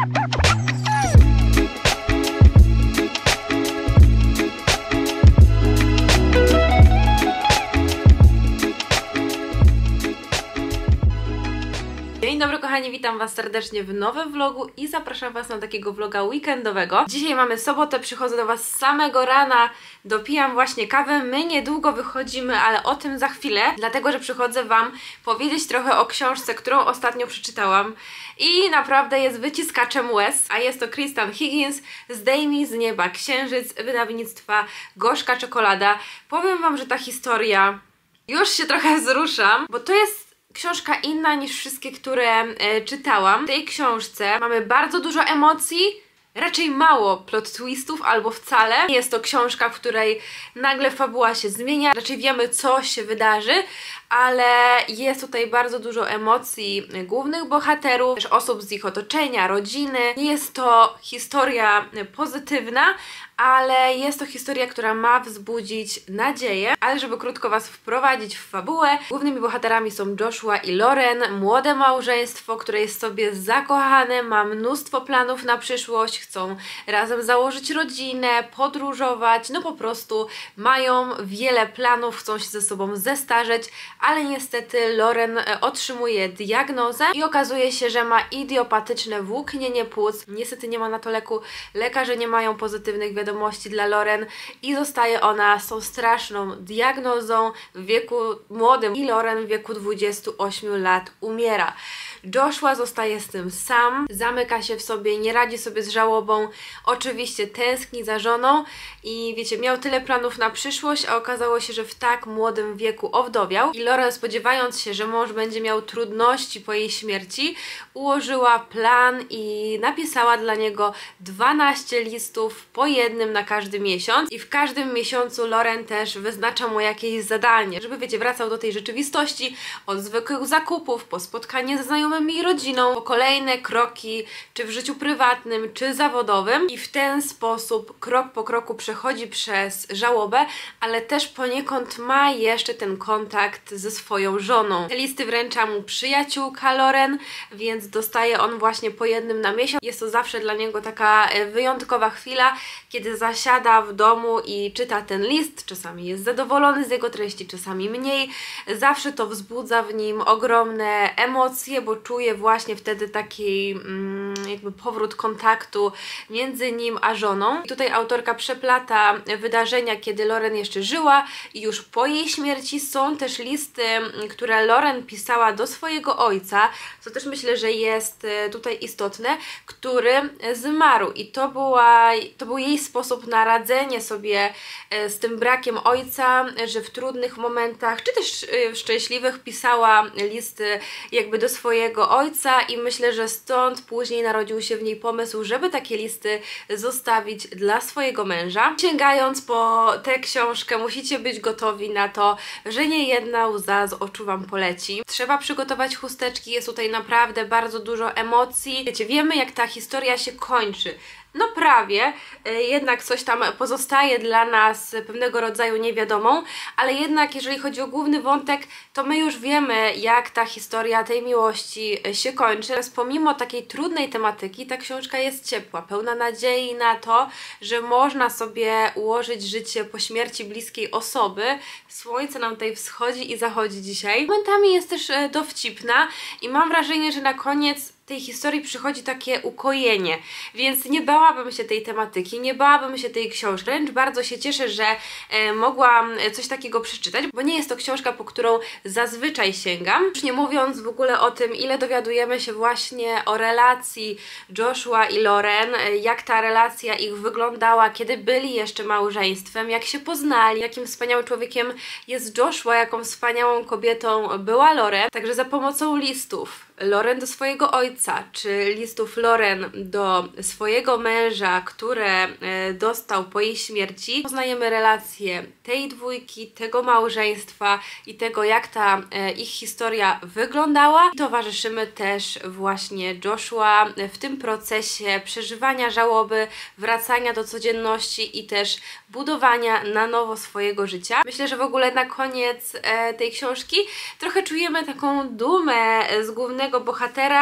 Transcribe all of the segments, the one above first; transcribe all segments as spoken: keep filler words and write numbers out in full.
Dzień dobry kochani, witam Was serdecznie w nowym vlogu i zapraszam Was na takiego vloga weekendowego. Dzisiaj mamy sobotę, przychodzę do Was z samego rana, dopijam właśnie kawę, my niedługo wychodzimy, ale o tym za chwilę, dlatego że przychodzę Wam powiedzieć trochę o książce, którą ostatnio przeczytałam i naprawdę jest wyciskaczem łez, a jest to Kristan Higgins, Zdejmij z nieba księżyc, wydawnictwa Gorzka Czekolada. Powiem Wam, że ta historia, już się trochę wzruszam, bo to jest książka inna niż wszystkie, które e, czytałam. W tej książce mamy bardzo dużo emocji, raczej mało plot twistów albo wcale. Jest to książka, w której nagle fabuła się zmienia, raczej wiemy, co się wydarzy, ale jest tutaj bardzo dużo emocji głównych bohaterów, też osób z ich otoczenia, rodziny. Nie jest to historia pozytywna, ale jest to historia, która ma wzbudzić nadzieję. Ale żeby krótko Was wprowadzić w fabułę, głównymi bohaterami są Joshua i Lauren, młode małżeństwo, które jest sobie zakochane, ma mnóstwo planów na przyszłość, chcą razem założyć rodzinę, podróżować, no po prostu mają wiele planów, chcą się ze sobą zestarzeć, ale niestety Lauren otrzymuje diagnozę i okazuje się, że ma idiopatyczne włóknienie płuc. Niestety nie ma na to leku, lekarze nie mają pozytywnych wiadomości dla Lauren i zostaje ona z tą straszną diagnozą w wieku młodym i Lauren w wieku dwudziestu ośmiu lat umiera. Joshua zostaje z tym sam, zamyka się w sobie, nie radzi sobie z żałobą, oczywiście tęskni za żoną i wiecie, miał tyle planów na przyszłość, a okazało się, że w tak młodym wieku owdowiał i Lauren, spodziewając się, że mąż będzie miał trudności po jej śmierci, ułożyła plan i napisała dla niego dwanaście listów, po jednym na każdy miesiąc i w każdym miesiącu Lauren też wyznacza mu jakieś zadanie, żeby wiecie, wracał do tej rzeczywistości, od zwykłych zakupów, po spotkanie ze znajomymi i rodziną, po kolejne kroki, czy w życiu prywatnym, czy zawodowym i w ten sposób krok po kroku przechodzi przez żałobę, ale też poniekąd ma jeszcze ten kontakt ze swoją żoną. Te listy wręcza mu przyjaciółka Lauren, więc dostaje on właśnie po jednym na miesiąc. Jest to zawsze dla niego taka wyjątkowa chwila, kiedy zasiada w domu i czyta ten list. Czasami jest zadowolony z jego treści, czasami mniej. Zawsze to wzbudza w nim ogromne emocje, bo czuje właśnie wtedy taki mm, jakby powrót kontaktu między nim a żoną. I tutaj autorka przeplata wydarzenia, kiedy Lauren jeszcze żyła i już po jej śmierci. Są też listy, które Lauren pisała do swojego ojca, co też myślę, że jest tutaj istotne, który zmarł i to, była, to był jej sposób na radzenie sobie z tym brakiem ojca, że w trudnych momentach, czy też w szczęśliwych pisała listy jakby do swojego ojca i myślę, że stąd później narodził się w niej pomysł, żeby takie listy zostawić dla swojego męża. Sięgając po tę książkę, musicie być gotowi na to, że nie jedna łza z oczu Wam poleci. Trzeba przygotować chusteczki, jest tutaj naprawdę bardzo dużo emocji. Wiecie, wiemy, jak ta historia się kończy. No prawie, jednak coś tam pozostaje dla nas pewnego rodzaju niewiadomą, ale jednak jeżeli chodzi o główny wątek, to my już wiemy, jak ta historia tej miłości się kończy. Natomiast pomimo takiej trudnej tematyki, ta książka jest ciepła, pełna nadziei na to, że można sobie ułożyć życie po śmierci bliskiej osoby. Słońce nam tutaj wschodzi i zachodzi dzisiaj. Momentami jest też dowcipna i mam wrażenie, że na koniec tej historii przychodzi takie ukojenie, więc nie bałabym się tej tematyki, nie bałabym się tej książki. Wręcz bardzo się cieszę, że e, mogłam coś takiego przeczytać, bo nie jest to książka, po którą zazwyczaj sięgam. Już nie mówiąc w ogóle o tym, ile dowiadujemy się właśnie o relacji Joshua i Lauren, jak ta relacja ich wyglądała, kiedy byli jeszcze małżeństwem, jak się poznali, jakim wspaniałym człowiekiem jest Joshua, jaką wspaniałą kobietą była Lauren. Także za pomocą listów Lauren do swojego ojca, czy listów Lauren do swojego męża, które e, dostał po jej śmierci, poznajemy relacje tej dwójki, tego małżeństwa i tego, jak ta e, ich historia wyglądała. I towarzyszymy też właśnie Joshua w tym procesie przeżywania żałoby, wracania do codzienności i też budowania na nowo swojego życia. Myślę, że w ogóle na koniec e, tej książki trochę czujemy taką dumę z głównego bohatera,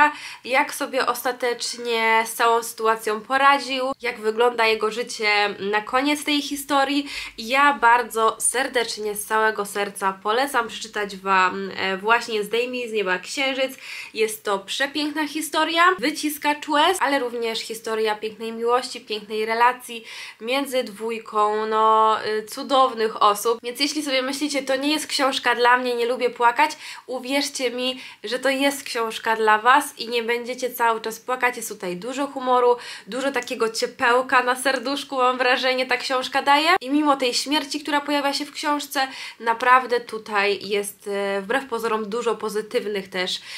jak sobie ostatecznie z całą sytuacją poradził, jak wygląda jego życie na koniec tej historii. Ja bardzo serdecznie, z całego serca polecam przeczytać Wam właśnie Zdejmij z nieba księżyc. Jest to przepiękna historia, wyciskacz łez, ale również historia pięknej miłości, pięknej relacji między dwójką, no, cudownych osób. Więc jeśli sobie myślicie, to nie jest książka dla mnie, nie lubię płakać, uwierzcie mi, że to jest książka dla Was i nie będziecie cały czas płakać. Jest tutaj dużo humoru, dużo takiego ciepełka na serduszku, mam wrażenie, ta książka daje. I mimo tej śmierci, która pojawia się w książce, naprawdę tutaj jest e, wbrew pozorom dużo pozytywnych też e,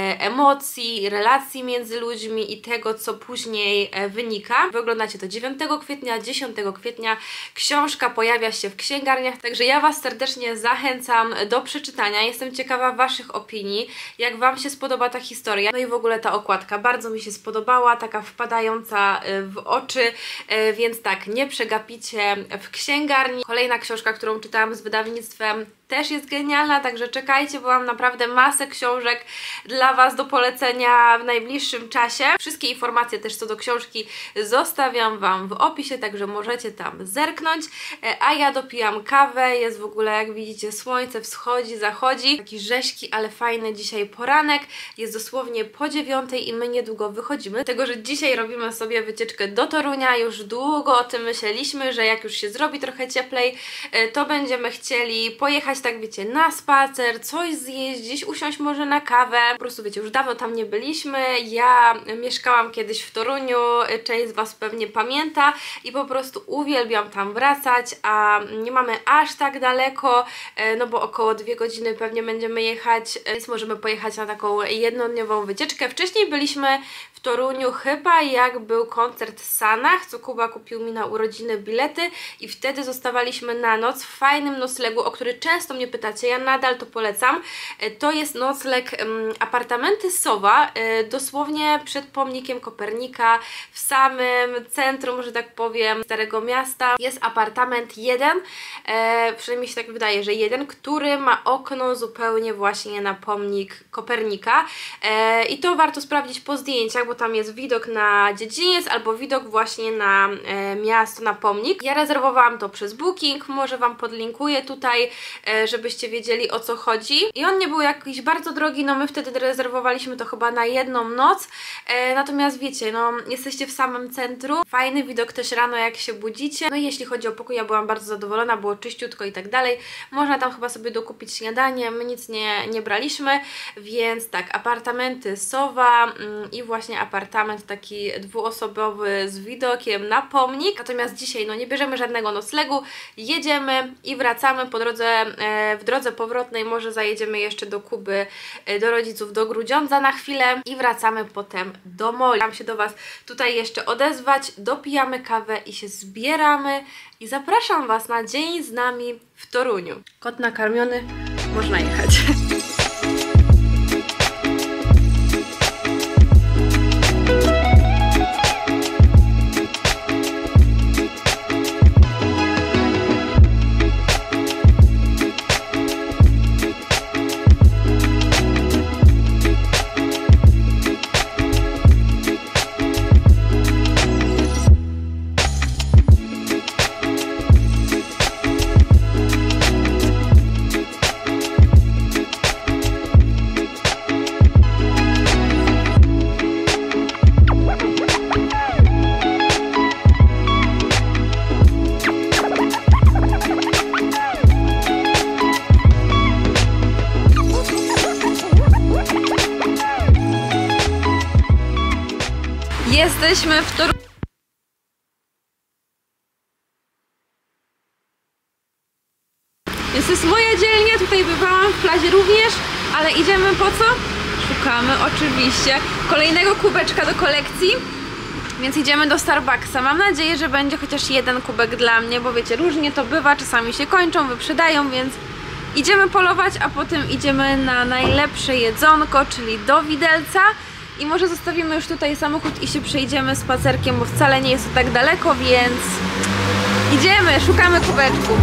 emocji, relacji między ludźmi i tego, co później e, wynika. Wy oglądacie to dziewiątego kwietnia, dziesiątego kwietnia książka pojawia się w księgarniach, także ja Was serdecznie zachęcam do przeczytania. Jestem ciekawa Waszych opinii, jak Wam się spodoba ta historia. No i w ogóle ta okładka bardzo mi się spodobała, taka wpadająca w oczy, więc tak, nie przegapicie w księgarni. Kolejna książka, którą czytałam z wydawnictwem, też jest genialna, także czekajcie, bo mam naprawdę masę książek dla Was do polecenia w najbliższym czasie. Wszystkie informacje też co do książki zostawiam Wam w opisie, także możecie tam zerknąć. A ja dopijam kawę, jest w ogóle, jak widzicie, słońce wschodzi, zachodzi. Taki rześki, ale fajny dzisiaj poranek. Jest dosłownie po dziewiątej i my niedługo wychodzimy. Dlatego, że dzisiaj robimy sobie wycieczkę do Torunia. Już długo o tym myśleliśmy, że jak już się zrobi trochę cieplej, to będziemy chcieli pojechać, tak wiecie, na spacer, coś zjeść, gdzieś usiąść może na kawę. Po prostu wiecie, już dawno tam nie byliśmy. Ja mieszkałam kiedyś w Toruniu, część z Was pewnie pamięta i po prostu uwielbiam tam wracać, a nie mamy aż tak daleko, no bo około dwie godziny pewnie będziemy jechać, więc możemy pojechać na taką jednodniową wycieczkę. Wcześniej byliśmy w Toruniu chyba jak był koncert Sanach, co Kuba kupił mi na urodziny bilety i wtedy zostawaliśmy na noc w fajnym noclegu, o który często mnie pytacie, ja nadal to polecam. To jest nocleg um, apartamenty Sowa, y, dosłownie przed pomnikiem Kopernika, w samym centrum, że tak powiem, Starego Miasta. Jest apartament jeden, e, przynajmniej się tak wydaje, że jeden, który ma okno zupełnie właśnie na pomnik Kopernika e, i to warto sprawdzić po zdjęciach, bo tam jest widok na dziedziniec albo widok właśnie na e, miasto, na pomnik. Ja rezerwowałam to przez Booking, może Wam podlinkuję tutaj, e, żebyście wiedzieli, o co chodzi. I on nie był jakiś bardzo drogi, no my wtedy rezerwowaliśmy to chyba na jedną noc, e, natomiast wiecie, no jesteście w samym centrum, fajny widok też rano jak się budzicie, no i jeśli chodzi o pokój, ja byłam bardzo zadowolona, było czyściutko i tak dalej, można tam chyba sobie dokupić śniadanie, my nic nie, nie braliśmy, więc tak, apartamenty Sowa mm, i właśnie apartament taki dwuosobowy z widokiem na pomnik, natomiast dzisiaj no nie bierzemy żadnego noclegu, jedziemy i wracamy po drodze, e, w drodze powrotnej może zajedziemy jeszcze do Kuby, e, do rodziców, do Grudziądza na chwilę i wracamy potem do Moli. Mam się do Was tutaj jeszcze odezwać, dopijamy kawę i się zbieramy i zapraszam Was na dzień z nami w Toruniu. Kot nakarmiony, można jechać. Jesteśmy w Toruniu. Więc to jest moja dzielnia, tutaj bywałam, w Plazie również, ale idziemy po co? Szukamy oczywiście kolejnego kubeczka do kolekcji, więc idziemy do Starbucksa. Mam nadzieję, że będzie chociaż jeden kubek dla mnie, bo wiecie, różnie to bywa, czasami się kończą, wyprzedają, więc idziemy polować, a potem idziemy na najlepsze jedzonko, czyli do Widelca. I może zostawimy już tutaj samochód i się przejdziemy spacerkiem, bo wcale nie jest to tak daleko, więc idziemy, szukamy kubeczku.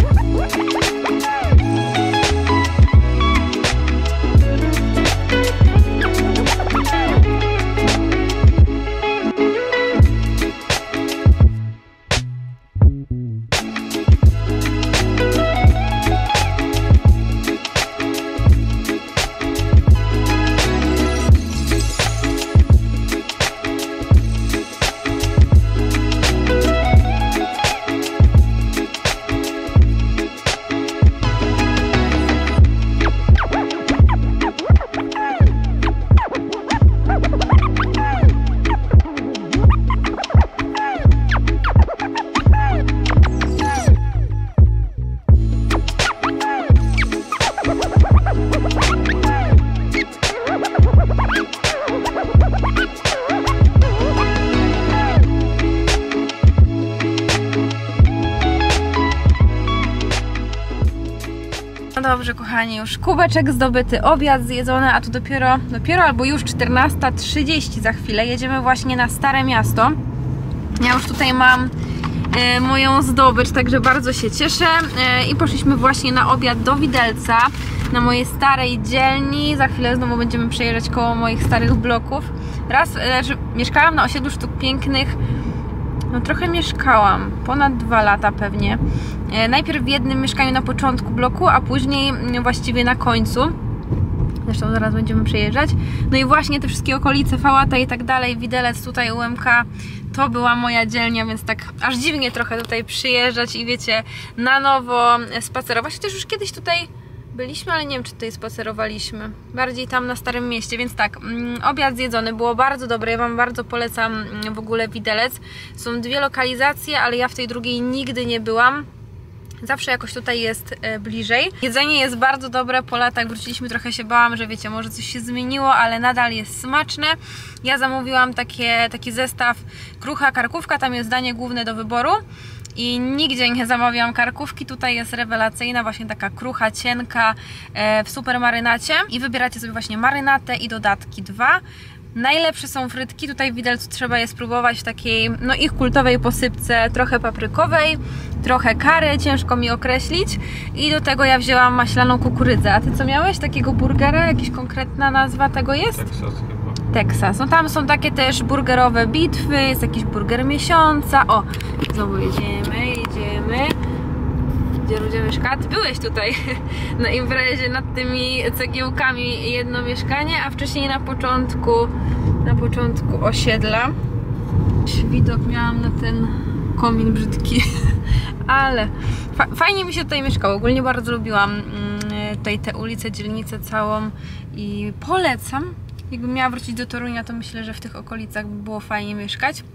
dobrze, kochani, już kubeczek zdobyty, obiad zjedzony, a tu dopiero, dopiero albo już czternasta trzydzieści za chwilę. Jedziemy właśnie na Stare Miasto. Ja już tutaj mam e, moją zdobycz, także bardzo się cieszę. E, I poszliśmy właśnie na obiad do Widelca, na mojej starej dzielni. Za chwilę znowu będziemy przejeżdżać koło moich starych bloków. Raz, e, że mieszkałam na osiedlu Sztuk Pięknych. No trochę mieszkałam, ponad dwa lata pewnie. E, najpierw w jednym mieszkaniu na początku bloku, a później właściwie na końcu. Zresztą zaraz będziemy przejeżdżać. No i właśnie te wszystkie okolice, Fałata i tak dalej, Widelec, tutaj U M K, to była moja dzielnia, więc tak aż dziwnie trochę tutaj przyjeżdżać i wiecie, na nowo spacerować. Chociaż już kiedyś tutaj byliśmy, ale nie wiem, czy tutaj spacerowaliśmy. Bardziej tam na Starym Mieście, więc tak, mm, obiad zjedzony, było bardzo dobre, ja Wam bardzo polecam w ogóle Widelec. Są dwie lokalizacje, ale ja w tej drugiej nigdy nie byłam. Zawsze jakoś tutaj jest e, bliżej. Jedzenie jest bardzo dobre, po latach wróciliśmy, trochę się bałam, że wiecie, może coś się zmieniło, ale nadal jest smaczne. Ja zamówiłam takie, taki zestaw krucha, karkówka, tam jest danie główne do wyboru. I nigdzie nie zamawiałam karkówki, tutaj jest rewelacyjna, właśnie taka krucha, cienka, e, w super marynacie. I wybieracie sobie właśnie marynatę i dodatki dwa. Najlepsze są frytki, tutaj w Widelcu trzeba je spróbować w takiej, no ich kultowej posypce, trochę paprykowej, trochę curry, ciężko mi określić. I do tego ja wzięłam maślaną kukurydzę. A Ty co miałeś? Takiego burgera? Jakaś konkretna nazwa tego jest? Texas chyba. Texas. No tam są takie też burgerowe bitwy, jest jakiś burger miesiąca. O, znowu jedziemy, jedziemy. Gdzie ludzie mieszkają? Ty byłeś tutaj na imprezie nad tymi cegiełkami, jedno mieszkanie, a wcześniej na początku, na początku osiedla. Widok miałam na ten komin brzydki, ale fa fajnie mi się tutaj mieszkało. Ogólnie bardzo lubiłam tutaj tę ulicę, dzielnicę całą i polecam. Jakbym miała wrócić do Torunia, to myślę, że w tych okolicach by było fajnie mieszkać.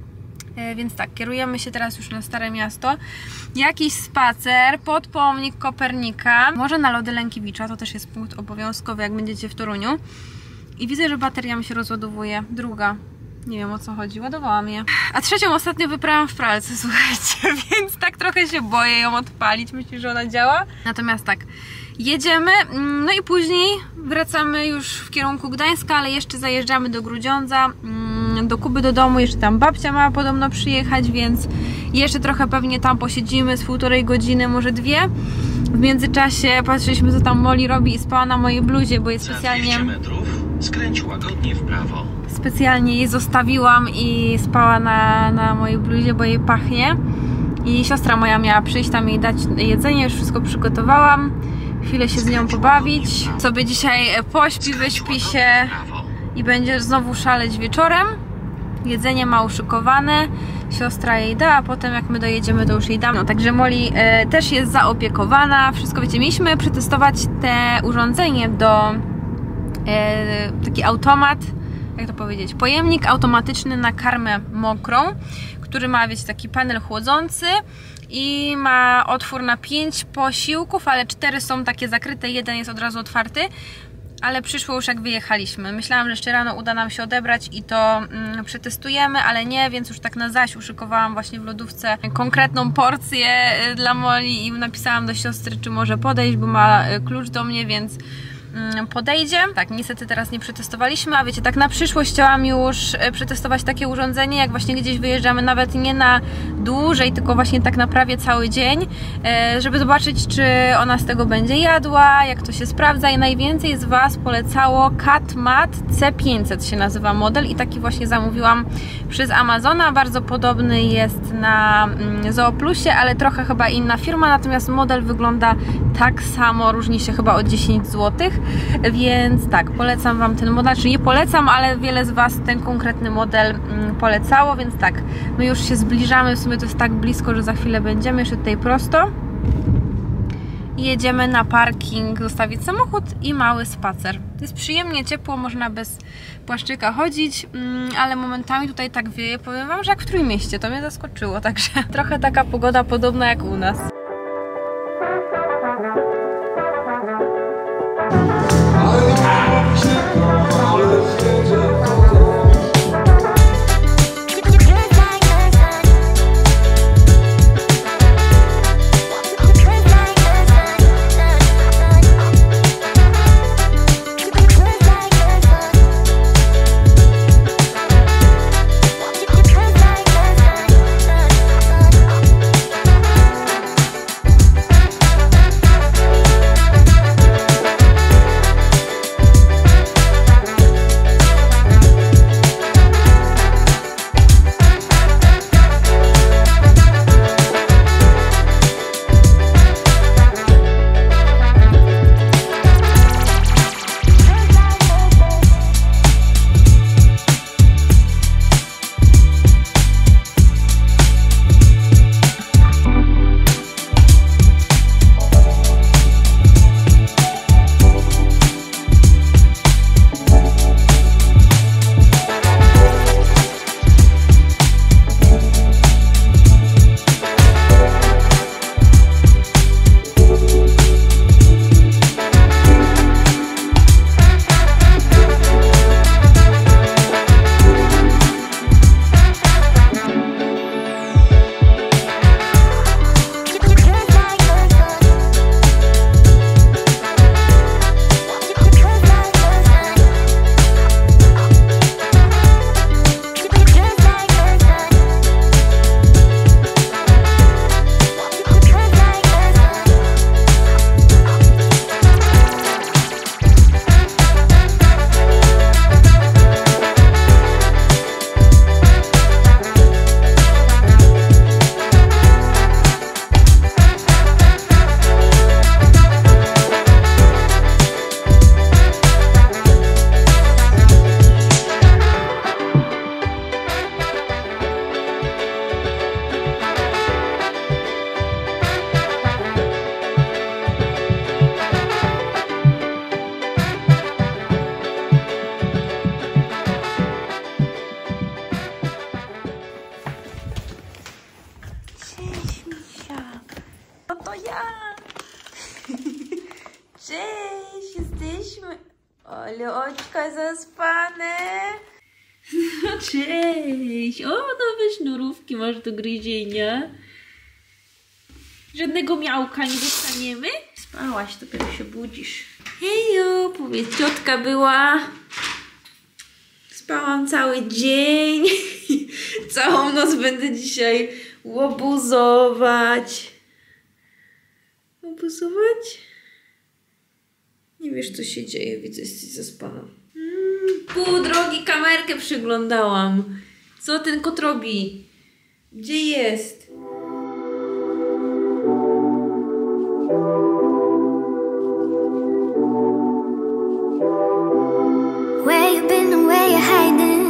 Więc tak, kierujemy się teraz już na Stare Miasto. Jakiś spacer pod pomnik Kopernika. Może na lody Lękiewicza, to też jest punkt obowiązkowy, jak będziecie w Toruniu. I widzę, że bateria mi się rozładowuje. Druga. Nie wiem, o co chodzi, ładowałam je. A trzecią ostatnio wyprałam w pralce, słuchajcie, więc tak trochę się boję ją odpalić. Myślę, że ona działa. Natomiast tak, jedziemy, no i później wracamy już w kierunku Gdańska, ale jeszcze zajeżdżamy do Grudziądza, do Kuby do domu, jeszcze tam babcia ma podobno przyjechać, więc jeszcze trochę pewnie tam posiedzimy z półtorej godziny, może dwie. W międzyczasie patrzyliśmy, co tam Molly robi i spała na mojej bluzie, bo jest specjalnie... Za dwieście metrów skręć łagodnie w prawo. Specjalnie jej zostawiłam i spała na, na mojej bluzie, bo jej pachnie. I siostra moja miała przyjść tam jej dać jedzenie, już wszystko przygotowałam. Chwilę się z nią pobawić. Sobie dzisiaj pośpi, wyśpi się i będzie znowu szaleć wieczorem. Jedzenie ma uszykowane, siostra jej da, a potem jak my dojedziemy, to już jej dam. No, także Molly e, też jest zaopiekowana. Wszystko, wiecie, mieliśmy przetestować te urządzenie do e, taki automat, jak to powiedzieć, pojemnik automatyczny na karmę mokrą, który ma, wiecie, taki panel chłodzący i ma otwór na pięć posiłków, ale cztery są takie zakryte, jeden jest od razu otwarty. Ale przyszło już jak wyjechaliśmy. Myślałam, że jeszcze rano uda nam się odebrać i to mm, przetestujemy, ale nie, więc już tak na zaś uszykowałam właśnie w lodówce konkretną porcję dla Molly i napisałam do siostry, czy może podejść, bo ma klucz do mnie, więc mm, podejdzie. Tak, niestety teraz nie przetestowaliśmy, a wiecie, tak na przyszłość chciałam już przetestować takie urządzenie, jak właśnie gdzieś wyjeżdżamy, nawet nie na dłużej, tylko właśnie tak na prawie cały dzień, żeby zobaczyć, czy ona z tego będzie jadła, jak to się sprawdza. I najwięcej z Was polecało CatMat C pięćset się nazywa model i taki właśnie zamówiłam przez Amazona. Bardzo podobny jest na Zooplusie, ale trochę chyba inna firma, natomiast model wygląda tak samo, różni się chyba o dziesięć złotych, więc tak, polecam Wam ten model, czy nie polecam, ale wiele z Was ten konkretny model polecało, więc tak, my już się zbliżamy, w sumie to jest tak blisko, że za chwilę będziemy jeszcze tutaj prosto i jedziemy na parking, zostawić samochód i mały spacer. Jest przyjemnie ciepło, można bez płaszczyka chodzić, ale momentami tutaj tak wieje, powiem Wam, że jak w Trójmieście, to mnie zaskoczyło, także trochę taka pogoda podobna jak u nas. zaspane. No cześć. O, nowe sznurówki masz do gryzienia. Żadnego miałka nie dostaniemy? Spałaś, dopiero się budzisz. Hejo, powiedz, ciotka była. Spałam cały dzień. Całą noc będę dzisiaj łobuzować. Łobuzować? Nie wiesz, co się dzieje. Widzę, jesteś zaspana. Mm, pół drogi kamerkę przyglądałam. Co ten kot robi? Gdzie jest? Where you been and where you hiding?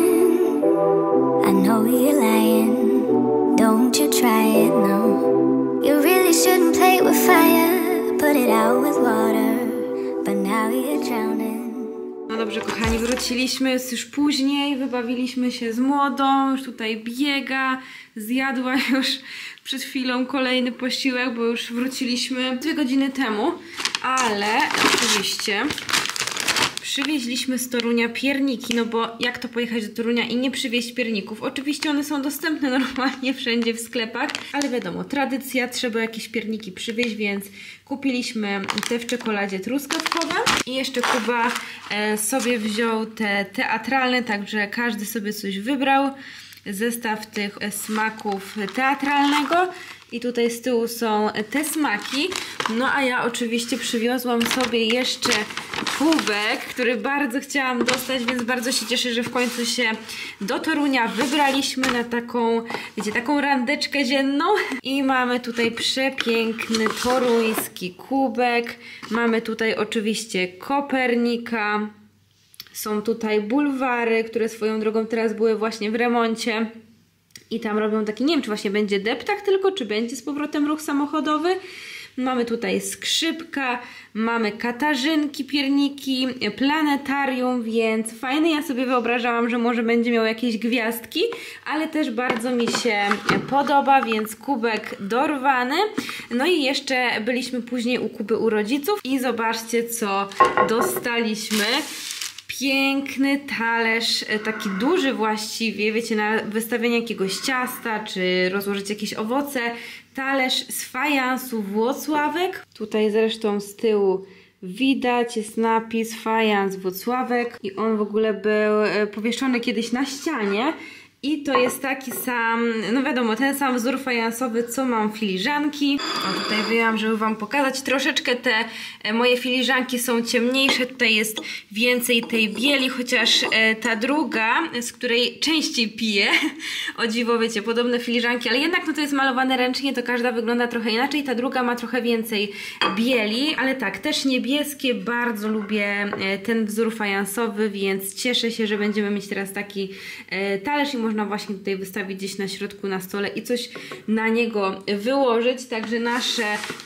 I know you're lying. Don't you try it, no. You really shouldn't play with fire. Put it out with water. But now you're drowning. No dobrze, kochani, wróciliśmy, jest już później, wybawiliśmy się z młodą, już tutaj biega, zjadła już przed chwilą kolejny posiłek, bo już wróciliśmy dwie godziny temu, ale oczywiście przywieźliśmy z Torunia pierniki, no bo jak to pojechać do Torunia i nie przywieźć pierników? Oczywiście one są dostępne normalnie wszędzie w sklepach, ale wiadomo, tradycja, trzeba jakieś pierniki przywieźć, więc kupiliśmy te w czekoladzie truskawkowe i jeszcze Kuba e, sobie wziął te teatralne, także każdy sobie coś wybrał. Zestaw tych smaków teatralnego i tutaj z tyłu są te smaki. No a ja oczywiście przywiozłam sobie jeszcze kubek, który bardzo chciałam dostać, więc bardzo się cieszę, że w końcu się do Torunia wybraliśmy na taką, wiecie, taką randeczkę dzienną. I mamy tutaj przepiękny toruński kubek. Mamy tutaj oczywiście Kopernika. Są tutaj bulwary, które swoją drogą teraz były właśnie w remoncie. I tam robią taki, nie wiem, czy właśnie będzie deptak tylko, czy będzie z powrotem ruch samochodowy. Mamy tutaj skrzypka, mamy katarzynki, pierniki, planetarium, więc fajne. Ja sobie wyobrażałam, że może będzie miał jakieś gwiazdki, ale też bardzo mi się podoba, więc kubek dorwany. No i jeszcze byliśmy później u Kuby u rodziców i zobaczcie, co dostaliśmy. Piękny talerz, taki duży właściwie, wiecie, na wystawienie jakiegoś ciasta, czy rozłożyć jakieś owoce. Talerz z fajansu Włocławek. Tutaj zresztą z tyłu widać, jest napis fajans Włocławek i on w ogóle był powieszony kiedyś na ścianie. I to jest taki sam, no wiadomo, ten sam wzór fajansowy, co mam filiżanki. O, tutaj wyjęłam, żeby wam pokazać. Troszeczkę te e, moje filiżanki są ciemniejsze. Tutaj jest więcej tej bieli, chociaż e, ta druga, z której częściej piję, o dziwo, wiecie, podobne filiżanki, ale jednak no to jest malowane ręcznie, to każda wygląda trochę inaczej. Ta druga ma trochę więcej bieli, ale tak, też niebieskie. Bardzo lubię e, ten wzór fajansowy, więc cieszę się, że będziemy mieć teraz taki e, talerz i można właśnie tutaj wystawić gdzieś na środku na stole i coś na niego wyłożyć. Także nasze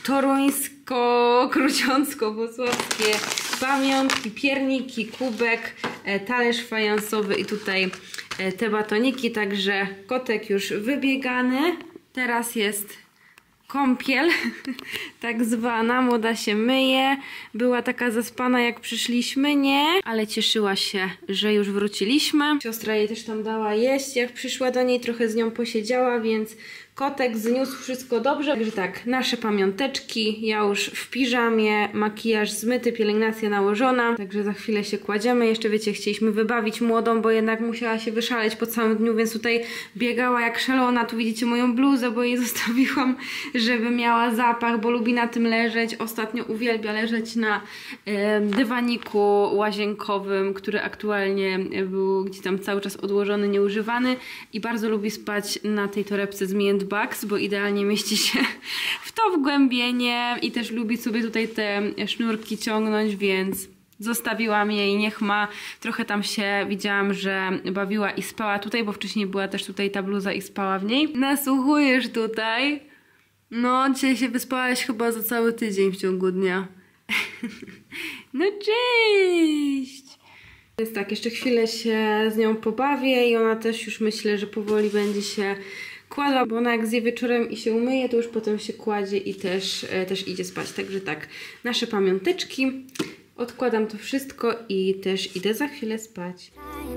toruńsko-kruciącko-włocławskie pamiątki, pierniki, kubek, e, talerz fajansowy i tutaj e, te batoniki. Także kotek już wybiegany. Teraz jest kąpiel, tak zwana, młoda się myje, była taka zaspana jak przyszliśmy, nie? Ale cieszyła się, że już wróciliśmy. Siostra jej też tam dała jeść, jak przyszła do niej, trochę z nią posiedziała, więc kotek zniósł wszystko dobrze. Także tak, nasze pamiąteczki, ja już w piżamie, makijaż zmyty, pielęgnacja nałożona, także za chwilę się kładziemy. Jeszcze wiecie, chcieliśmy wybawić młodą, bo jednak musiała się wyszaleć po całym dniu, więc tutaj biegała jak szalona. Tu widzicie moją bluzę, bo jej zostawiłam, żeby miała zapach, bo lubi na tym leżeć. Ostatnio uwielbia leżeć na e, dywaniku łazienkowym, który aktualnie był gdzieś tam cały czas odłożony, nieużywany i bardzo lubi spać na tej torebce z Me and Bugs, bo idealnie mieści się w to wgłębienie i też lubi sobie tutaj te sznurki ciągnąć, więc zostawiłam jej, niech ma. Trochę tam się widziałam, że bawiła i spała tutaj, bo wcześniej była też tutaj ta bluza i spała w niej. Nasłuchujesz tutaj? No, dzisiaj się wyspałaś chyba za cały tydzień w ciągu dnia. No cześć! Więc tak, jeszcze chwilę się z nią pobawię i ona też już myślę, że powoli będzie się kładła, bo ona jak zje wieczorem i się umyje, to już potem się kładzie i też, e, też idzie spać. Także tak, nasze pamiąteczki. odkładam to wszystko i też idę za chwilę spać.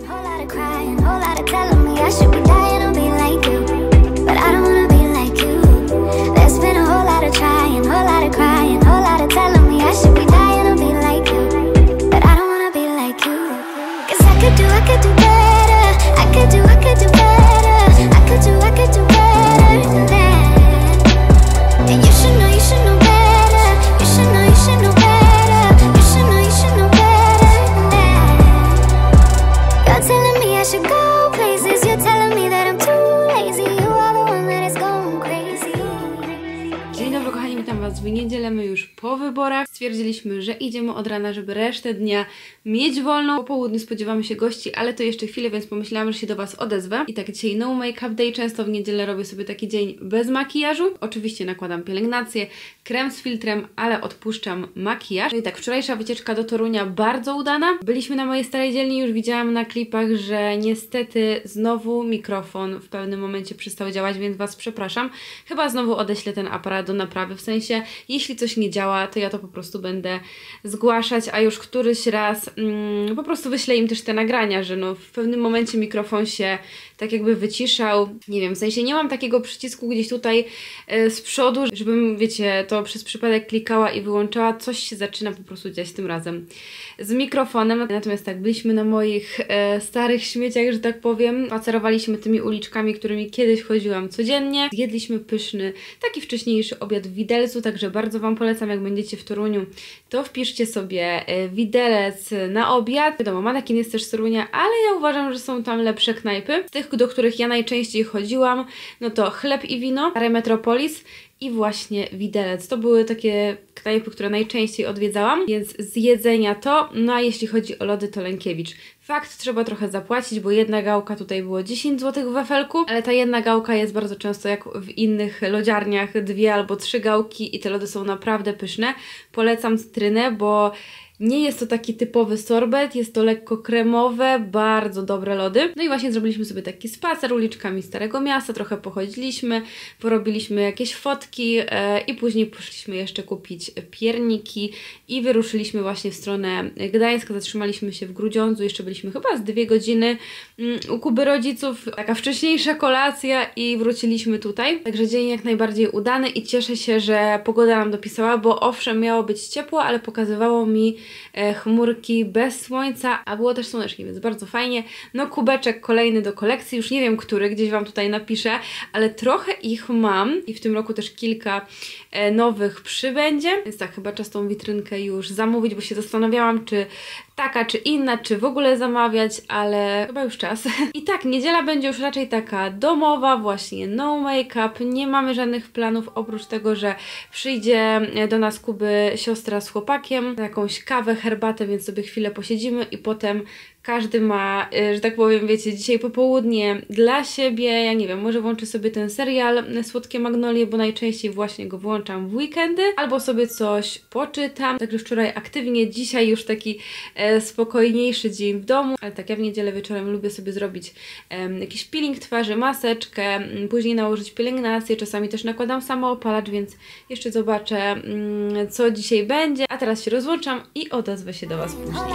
W niedzielę my już po wyborach stwierdziliśmy, że idziemy od rana, żeby resztę dnia mieć wolną. Po południu spodziewamy się gości, ale to jeszcze chwilę, więc pomyślałam, że się do Was odezwę. I tak dzisiaj no make-up day, często w niedzielę robię sobie taki dzień bez makijażu. Oczywiście nakładam pielęgnację, krem z filtrem, ale odpuszczam makijaż. No i tak, wczorajsza wycieczka do Torunia bardzo udana. Byliśmy na mojej starej dzielni, już widziałam na klipach, że niestety znowu mikrofon w pewnym momencie przestał działać, więc Was przepraszam. Chyba znowu odeślę ten aparat do naprawy, w sensie jeśli coś nie działa, to ja to po prostu będę zgłaszać, a już któryś raz mm, po prostu wyślę im też te nagrania, że no w pewnym momencie mikrofon się tak jakby wyciszał. Nie wiem, w sensie nie mam takiego przycisku gdzieś tutaj e, z przodu, żebym, wiecie, to przez przypadek klikała i wyłączała. Coś się zaczyna po prostu dziać tym razem z mikrofonem. Natomiast tak, byliśmy na moich e, starych śmieciach, że tak powiem. Spacerowaliśmy tymi uliczkami, którymi kiedyś chodziłam codziennie. Zjedliśmy pyszny, taki wcześniejszy obiad w widelcu, także bardzo Wam polecam, jak będziecie w Toruniu, to wpiszcie sobie e, widelec na obiad. Wiadomo, manekin jest też z Torunia, ale ja uważam, że są tam lepsze knajpy. Z tych, do których ja najczęściej chodziłam, no to Chleb i Wino, Stary Metropolis i właśnie widelec. To były takie knajpy, które najczęściej odwiedzałam, więc z jedzenia to, no a jeśli chodzi o lody, to Lękiewicz. Fakt, trzeba trochę zapłacić, bo jedna gałka tutaj było dziesięć złotych w wafelku, ale ta jedna gałka jest bardzo często jak w innych lodziarniach, dwie albo trzy gałki i te lody są naprawdę pyszne. Polecam cytrynę, bo nie jest to taki typowy sorbet, jest to lekko kremowe, bardzo dobre lody. No i właśnie zrobiliśmy sobie taki spacer uliczkami Starego Miasta, trochę pochodziliśmy, porobiliśmy jakieś fotki e, i później poszliśmy jeszcze kupić pierniki i wyruszyliśmy właśnie w stronę Gdańska. Zatrzymaliśmy się w Grudziądzu, jeszcze byliśmy chyba z dwie godziny mm, u Kuby rodziców, taka wcześniejsza kolacja i wróciliśmy tutaj. Także dzień jak najbardziej udany i cieszę się, że pogoda nam dopisała, bo owszem miało być ciepło, ale pokazywało mi e, chmurki bez słońca, a było też słonecznie, więc bardzo fajnie. No kubeczek kolejny do kolekcji, już nie wiem który, gdzieś Wam tutaj napiszę, ale trochę ich mam i w tym roku też kilka e, nowych przybędzie, więc tak, chyba czas tą witrynkę już zamówić, bo się zastanawiałam, czy taka, czy inna, czy w ogóle zamawiać, ale chyba już czas. I tak, niedziela będzie już raczej taka domowa, właśnie no make-up, nie mamy żadnych planów, oprócz tego, że przyjdzie do nas Kuby siostra z chłopakiem, na jakąś kawę, herbatę, więc sobie chwilę posiedzimy i potem każdy ma, że tak powiem, wiecie, dzisiaj popołudnie dla siebie, ja nie wiem, może włączę sobie ten serial Słodkie Magnolie, bo najczęściej właśnie go włączam w weekendy, albo sobie coś poczytam. Także wczoraj aktywnie, dzisiaj już taki e, spokojniejszy dzień w domu, ale tak, ja w niedzielę wieczorem lubię sobie zrobić e, jakiś peeling twarzy, maseczkę, m, później nałożyć pielęgnację, czasami też nakładam samoopalacz, więc jeszcze zobaczę, m, co dzisiaj będzie, a teraz się rozłączam i odezwę się do Was później.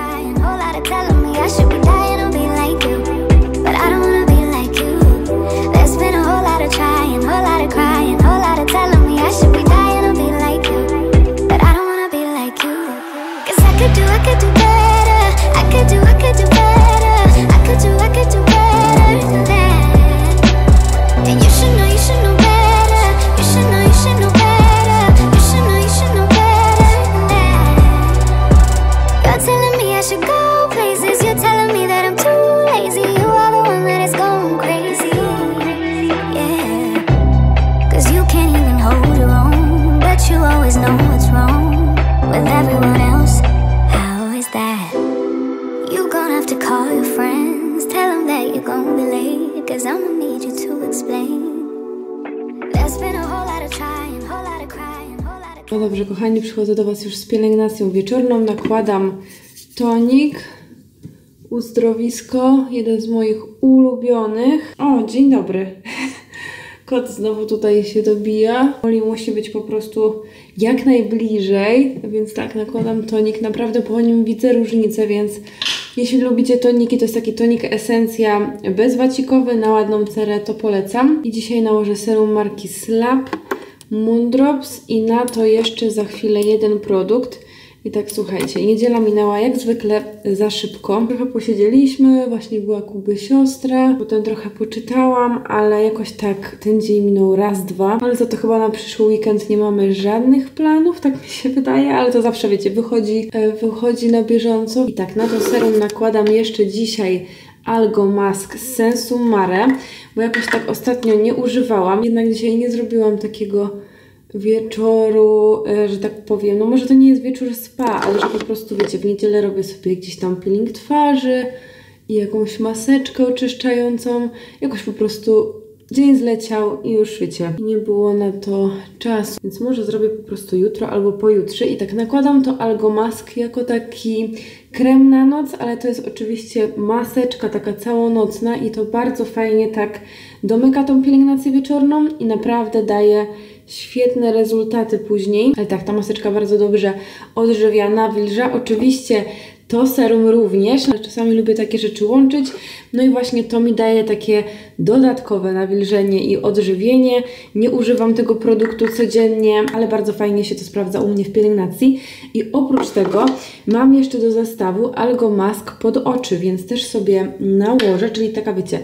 I should be dying to be like you, but I don't wanna be like you. There's been a whole lot of trying, whole lot of crying, whole lot of telling me I should be dying to be like you, but I don't wanna be like you. Cause I could do, I could do better. I could do, I could do better. I could do, I could do better than that. And you should know, you should know better. You should know, you should know better. You should know, you should know better than that. You're telling me I should go places, you're telling me that I'm too lazy. You are the one that is going crazy, yeah. Cause you can't even hold your own, but you always know what's wrong with everyone else. How is that? You gonna have to call your friends, tell them that you're gonna be late, cause I'ma need you to explain. There's been a whole lot of trying, whole lot of crying, whole lot of... No dobrze, kochani, przychodzę do Was już z pielęgnacją wieczorną, nakładam tonik, uzdrowisko, jeden z moich ulubionych. O, dzień dobry. Kot znowu tutaj się dobija. Oli musi być po prostu jak najbliżej, więc tak, nakładam tonik. Naprawdę po nim widzę różnicę, więc jeśli lubicie toniki, to jest taki tonik Esencja bezwacikowy na ładną cerę, to polecam. I dzisiaj nałożę serum marki Slap Moondrops i na to jeszcze za chwilę jeden produkt. I tak słuchajcie, niedziela minęła jak zwykle za szybko. Trochę posiedzieliśmy, właśnie była Kuby siostra, potem trochę poczytałam, ale jakoś tak ten dzień minął raz, dwa. Ale za to chyba na przyszły weekend nie mamy żadnych planów, tak mi się wydaje, ale to zawsze wiecie, wychodzi, wychodzi na bieżąco. I tak, na to serum nakładam jeszcze dzisiaj Algo Mask z Sensum Mare, bo jakoś tak ostatnio nie używałam, jednak dzisiaj nie zrobiłam takiego wieczoru, że tak powiem, no może to nie jest wieczór spa, ale że po prostu wiecie, w niedzielę robię sobie gdzieś tam peeling twarzy i jakąś maseczkę oczyszczającą, jakoś po prostu dzień zleciał i już wiecie, nie było na to czasu, więc może zrobię po prostu jutro albo pojutrze. I tak nakładam to Algo Mask jako taki krem na noc, ale to jest oczywiście maseczka taka całonocna i to bardzo fajnie tak domyka tą pielęgnację wieczorną i naprawdę daje świetne rezultaty później. Ale tak, ta maseczka bardzo dobrze odżywia, nawilża. Oczywiście to serum również, ale czasami lubię takie rzeczy łączyć. No i właśnie to mi daje takie dodatkowe nawilżenie i odżywienie. Nie używam tego produktu codziennie, ale bardzo fajnie się to sprawdza u mnie w pielęgnacji. I oprócz tego mam jeszcze do zestawu Algo Mask pod oczy, więc też sobie nałożę, czyli taka wiecie,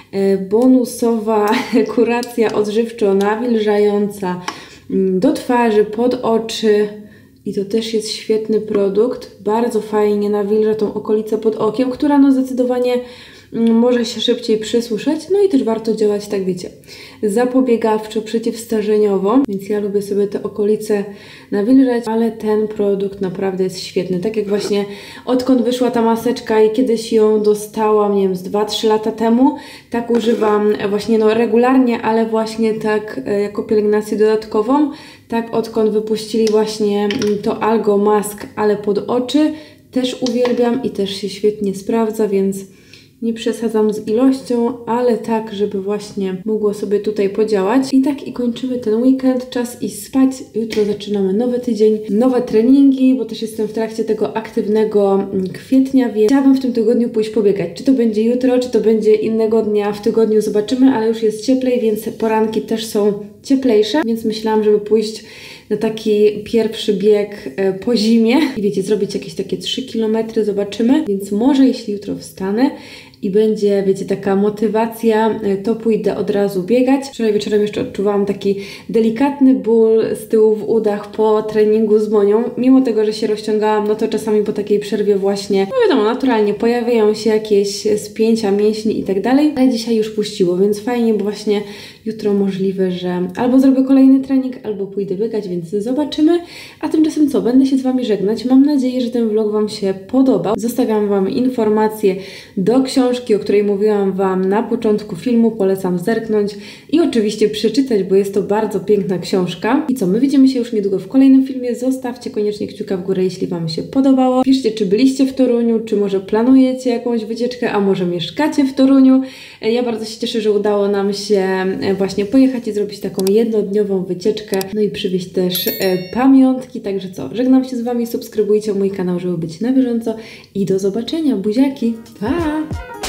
bonusowa kuracja odżywczo-nawilżająca do twarzy, pod oczy. I to też jest świetny produkt. Bardzo fajnie nawilża tą okolicę pod okiem, która no zdecydowanie może się szybciej przysłyszeć. No i też warto działać, tak wiecie, zapobiegawczo, przeciwstarzeniowo. Więc ja lubię sobie te okolice nawilżać, ale ten produkt naprawdę jest świetny. Tak jak właśnie odkąd wyszła ta maseczka i kiedyś ją dostałam, nie wiem, z dwa trzy lata temu, tak używam właśnie no regularnie, ale właśnie tak jako pielęgnację dodatkową. Tak odkąd wypuścili właśnie to Algo Mask, ale pod oczy, też uwielbiam i też się świetnie sprawdza, więc nie przesadzam z ilością, ale tak, żeby właśnie mogło sobie tutaj podziałać. I tak i kończymy ten weekend, czas iść spać. Jutro zaczynamy nowy tydzień, nowe treningi, bo też jestem w trakcie tego aktywnego kwietnia, więc chciałabym w tym tygodniu pójść pobiegać. Czy to będzie jutro, czy to będzie innego dnia w tygodniu, zobaczymy, ale już jest cieplej, więc poranki też są cieplejsze, więc myślałam, żeby pójść na taki pierwszy bieg po zimie i wiecie, zrobić jakieś takie trzy kilometry, zobaczymy, więc może jeśli jutro wstanę i będzie, wiecie, taka motywacja, to pójdę od razu biegać. Wczoraj wieczorem jeszcze odczuwałam taki delikatny ból z tyłu w udach po treningu z Monią. Mimo tego, że się rozciągałam, no to czasami po takiej przerwie właśnie, no wiadomo, naturalnie pojawiają się jakieś spięcia mięśni i tak dalej, ale dzisiaj już puściło, więc fajnie, bo właśnie jutro możliwe, że albo zrobię kolejny trening, albo pójdę biegać, więc zobaczymy. A tymczasem co? Będę się z Wami żegnać. Mam nadzieję, że ten vlog Wam się podobał. Zostawiam Wam informacje do książki, o której mówiłam Wam na początku filmu. Polecam zerknąć i oczywiście przeczytać, bo jest to bardzo piękna książka. I co? My widzimy się już niedługo w kolejnym filmie. Zostawcie koniecznie kciuka w górę, jeśli Wam się podobało. Piszcie, czy byliście w Toruniu, czy może planujecie jakąś wycieczkę, a może mieszkacie w Toruniu. Ja bardzo się cieszę, że udało nam się właśnie pojechać i zrobić taką jednodniową wycieczkę, no i przywieźć też e, pamiątki, także co, żegnam się z Wami, subskrybujcie mój kanał, żeby być na bieżąco i do zobaczenia, buziaki, pa!